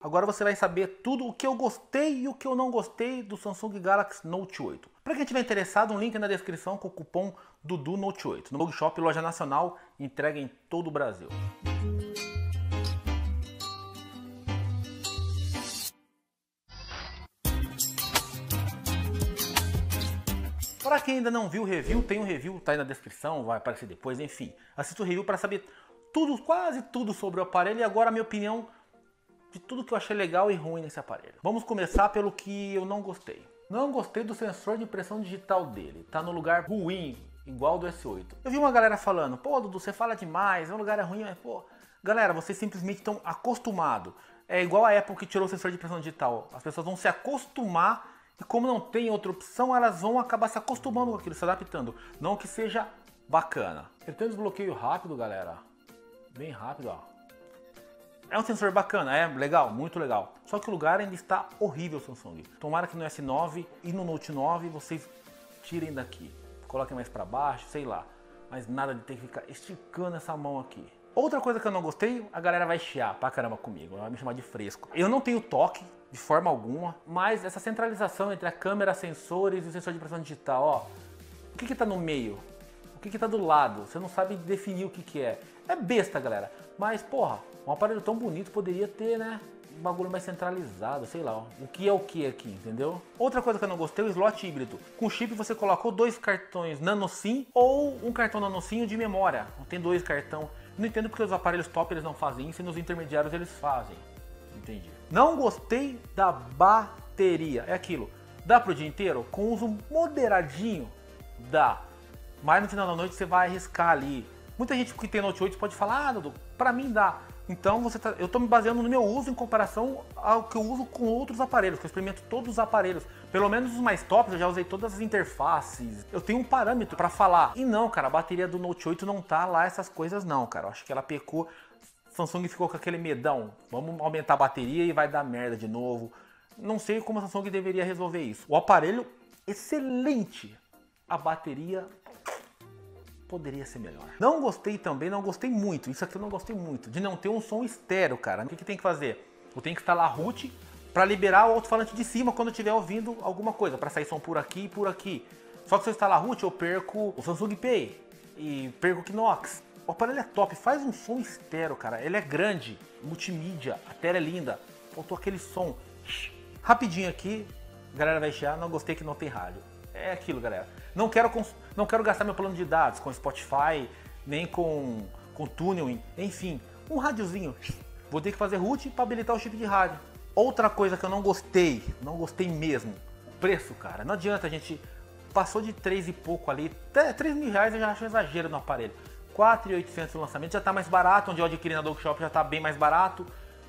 Agora você vai saber tudo o que eu gostei e o que eu não gostei do Samsung Galaxy Note 8. Para quem estiver interessado, um link na descrição com o cupom Dudu Note 8. No ROG Shop, loja nacional, entrega em todo o Brasil. Para quem ainda não viu o review, tem um review, tá aí na descrição, vai aparecer depois, enfim. Assista o review para saber tudo, quase tudo sobre o aparelho e agora a minha opinião de tudo que eu achei legal e ruim nesse aparelho. Vamos começar pelo que eu não gostei. Não gostei do sensor de impressão digital dele, tá no lugar ruim, igual do S8. Eu vi uma galera falando, pô Dudu, você fala demais, o lugar é ruim, mas pô... Galera, vocês simplesmente estão acostumados. É igual a Apple que tirou o sensor de impressão digital. As pessoas vão se acostumar e como não tem outra opção, elas vão acabar se acostumando com aquilo, se adaptando. Não que seja bacana. Ele tem um desbloqueio rápido, galera. Bem rápido, ó. É um sensor bacana, é legal, muito legal. Só que o lugar ainda está horrível, Samsung. Tomara que no S9 e no Note 9 vocês tirem daqui. Coloquem mais para baixo, sei lá. Mas nada de ter que ficar esticando essa mão aqui. Outra coisa que eu não gostei, a galera vai chiar pra caramba comigo, vai me chamar de fresco. Eu não tenho toque, de forma alguma, mas essa centralização entre a câmera, sensores e o sensor de impressão digital, ó. O que que tá no meio? O que que tá do lado? Você não sabe definir o que que é. É besta, galera. Mas, porra, um aparelho tão bonito poderia ter, né, um bagulho mais centralizado, sei lá, ó. O que é o que aqui, entendeu? Outra coisa que eu não gostei é o slot híbrido. Com chip você colocou 2 cartões nano SIM ou um cartão nano SIM de memória. Não tem 2 cartões. Não entendo porque os aparelhos top eles não fazem isso e nos intermediários eles fazem. Entendi. Não gostei da bateria. É aquilo. Dá pro dia inteiro? Com uso moderadinho? Dá. Mas no final da noite você vai arriscar ali. Muita gente que tem Note 8 pode falar, ah, Dudu, pra mim dá. Então eu tô me baseando no meu uso em comparação ao que eu uso com outros aparelhos, que eu experimento todos os aparelhos. Pelo menos os mais tops, eu já usei todas as interfaces. Eu tenho um parâmetro pra falar. E não, cara, a bateria do Note 8 não tá lá essas coisas não, cara. Eu acho que ela pecou. Samsung ficou com aquele medão. Vamos aumentar a bateria e vai dar merda de novo. Não sei como a Samsung deveria resolver isso. O aparelho, excelente. A bateria poderia ser melhor. Não gostei também, não gostei muito. Isso aqui eu não gostei muito. De não ter um som estéreo, cara. O que tem que fazer? Eu tenho que instalar root para liberar o alto-falante de cima quando eu estiver ouvindo alguma coisa. Para sair som por aqui e por aqui. Só que se eu instalar root, eu perco o Samsung Pay. E perco o Knox. O aparelho é top. Faz um som estéreo, cara. Ele é grande. Multimídia. A tela é linda. Faltou aquele som. Rapidinho aqui. A galera vai chiar. Não gostei que não tem rádio. É aquilo, galera. Não quero gastar meu plano de dados com Spotify, nem com Tuning, enfim. Um rádiozinho. Vou ter que fazer root para habilitar o chip de rádio. Outra coisa que eu não gostei mesmo. O preço, cara. Não adianta, a gente passou de 3 e pouco ali. 3 mil reais eu já acho um exagero no aparelho. 4.800 no lançamento, já tá mais barato. Onde eu adquiri na ROG Shop já tá bem mais barato.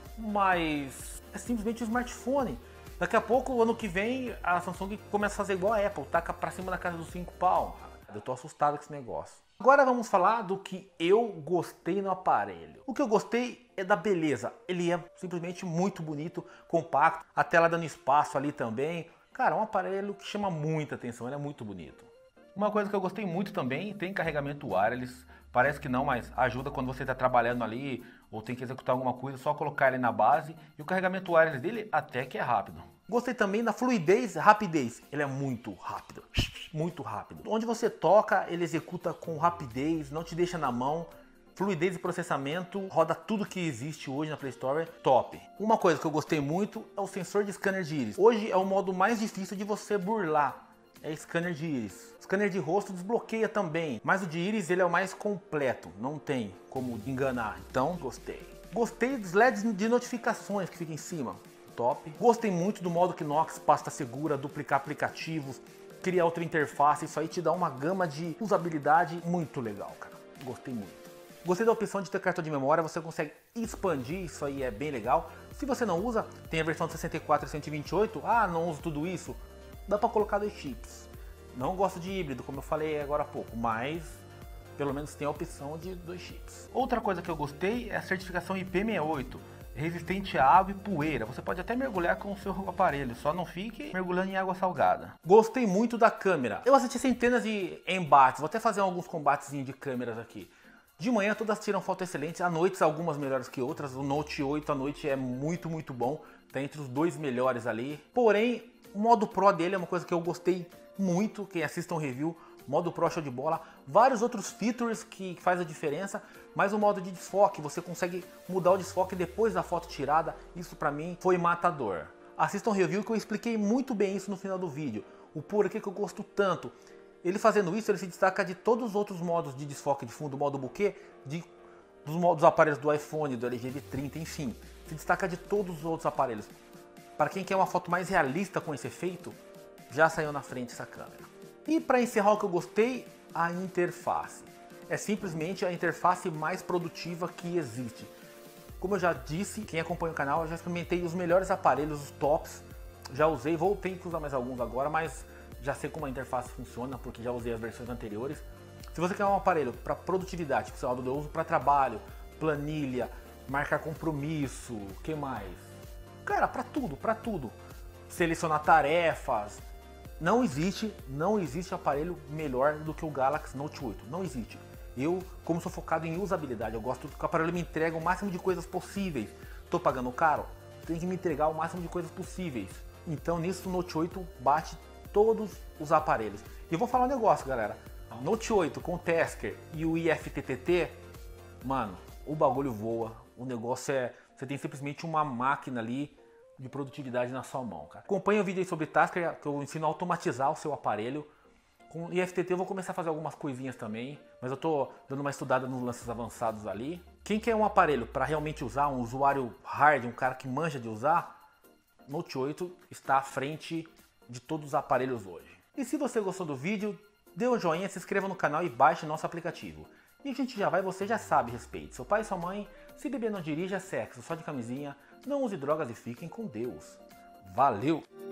Mas é simplesmente um smartphone. Daqui a pouco, ano que vem, a Samsung começa a fazer igual a Apple, taca pra cima da casa dos 5 pau. Eu tô assustado com esse negócio. Agora vamos falar do que eu gostei no aparelho. O que eu gostei é da beleza. Ele é simplesmente muito bonito, compacto, a tela dando espaço ali também. Cara, é um aparelho que chama muita atenção, ele é muito bonito. Uma coisa que eu gostei muito também, tem carregamento wireless. Parece que não, mas ajuda quando você está trabalhando ali ou tem que executar alguma coisa, só colocar ele na base. E o carregamento wireless dele até que é rápido. Gostei também da fluidez, rapidez. Ele é muito rápido, muito rápido. Onde você toca, ele executa com rapidez, não te deixa na mão. Fluidez e processamento, roda tudo que existe hoje na Play Store, top. Uma coisa que eu gostei muito é o sensor de scanner de íris. Hoje é o modo mais difícil de você burlar. É scanner de íris. Scanner de rosto desbloqueia também, mas o de íris ele é o mais completo, não tem como enganar, então gostei. Gostei dos LEDs de notificações que fica em cima, top. Gostei muito do modo Knox, pasta segura, duplicar aplicativos, criar outra interface, isso aí te dá uma gama de usabilidade muito legal, cara. Gostei muito. Gostei da opção de ter cartão de memória, você consegue expandir, isso aí é bem legal. Se você não usa, tem a versão de 64 e 128, não uso tudo isso. Dá para colocar 2 chips. Não gosto de híbrido, como eu falei agora há pouco, mas pelo menos tem a opção de 2 chips. Outra coisa que eu gostei é a certificação IP68, resistente a água e poeira. Você pode até mergulhar com o seu aparelho, só não fique mergulhando em água salgada. Gostei muito da câmera. Eu assisti centenas de embates, vou até fazer alguns combates de câmeras aqui. De manhã todas tiram foto excelente, à noite algumas melhores que outras. O Note 8 à noite é muito bom, tá entre os 2 melhores ali. Porém, o modo Pro dele é uma coisa que eu gostei muito, quem assista um review, modo Pro show de bola. Vários outros features que faz a diferença, mas o modo de desfoque, você consegue mudar o desfoque depois da foto tirada, isso pra mim foi matador. Assista um review que eu expliquei muito bem isso no final do vídeo, o porquê que eu gosto tanto. Ele fazendo isso, ele se destaca de todos os outros modos de desfoque de fundo, modo bokeh, dos aparelhos do iPhone, do LG V30, enfim. Se destaca de todos os outros aparelhos. Para quem quer uma foto mais realista com esse efeito, já saiu na frente essa câmera. E para encerrar o que eu gostei, a interface. É simplesmente a interface mais produtiva que existe. Como eu já disse, quem acompanha o canal, eu já experimentei os melhores aparelhos, os tops. Já usei, vou ter que usar mais alguns agora, mas já sei como a interface funciona, porque já usei as versões anteriores. Se você quer um aparelho para produtividade, pessoal, eu uso para trabalho, planilha, marcar compromisso, o que mais? Cara, para tudo. Selecionar tarefas. Não existe aparelho melhor do que o Galaxy Note 8. Não existe. Eu, como sou focado em usabilidade, eu gosto que o aparelho me entregue o máximo de coisas possíveis. Tô pagando caro? Tem que me entregar o máximo de coisas possíveis. Então nisso o Note 8 bate todos os aparelhos. E eu vou falar um negócio, galera. Note 8 com o Tasker e o IFTTT, mano, o bagulho voa. O negócio é... Você tem simplesmente uma máquina ali de produtividade na sua mão, cara. Acompanhe o vídeo aí sobre Tasker, que eu ensino a automatizar o seu aparelho. Com o IFTT eu vou começar a fazer algumas coisinhas também, mas eu tô dando uma estudada nos lances avançados ali. Quem quer um aparelho para realmente usar, um usuário hard, um cara que manja de usar, Note 8 está à frente de todos os aparelhos hoje. E se você gostou do vídeo, dê um joinha, se inscreva no canal e baixe nosso aplicativo. E a gente já vai, você já sabe, respeite seu pai e sua mãe, se beber não dirija, sexo só de camisinha, não use drogas e fiquem com Deus. Valeu!